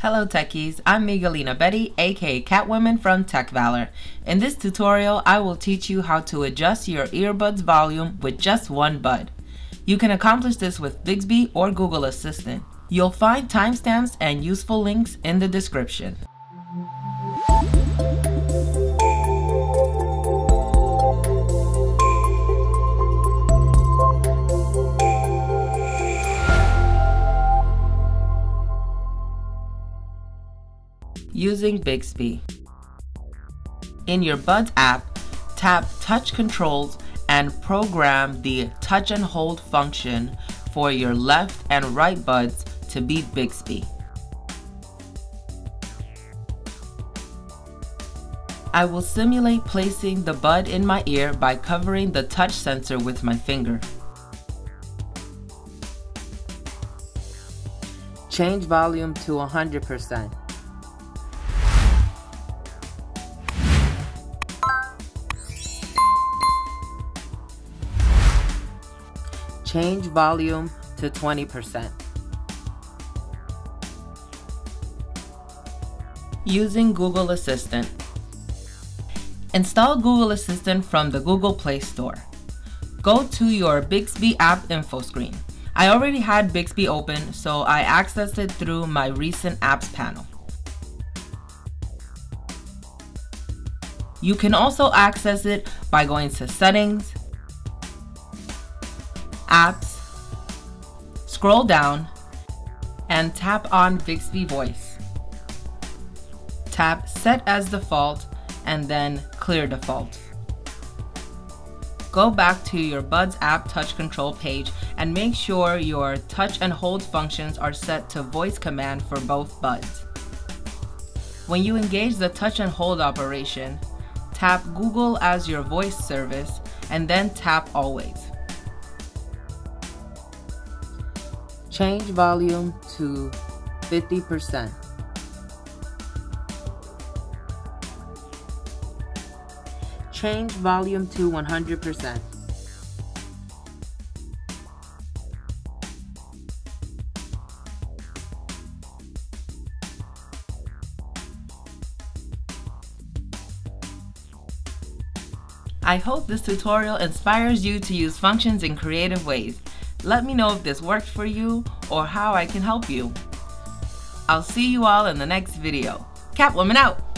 Hello techies, I'm Miguelina Betty, aka Catwoman from Tech Valor. In this tutorial, I will teach you how to adjust your earbuds volume with just one bud. You can accomplish this with Bixby or Google Assistant. You'll find timestamps and useful links in the description. Using Bixby. In your Buds app, tap Touch Controls and program the touch and hold function for your left and right buds to be Bixby. I will simulate placing the bud in my ear by covering the touch sensor with my finger. Change volume to 100%. Change volume to 20%. Using Google Assistant. Install Google Assistant from the Google Play Store. Go to your Bixby app info screen. I already had Bixby open, so I accessed it through my recent apps panel. You can also access it by going to Settings, Apps, scroll down, and tap on Bixby Voice. Tap Set as Default and then Clear Default. Go back to your Buds app touch control page and make sure your touch and hold functions are set to voice command for both buds. When you engage the touch and hold operation, tap Google as your voice service and then tap Always. Change volume to 50%. Change volume to 100%. I hope this tutorial inspires you to use functions in creative ways. Let me know if this worked for you or how I can help you. I'll see you all in the next video. Catwoman out!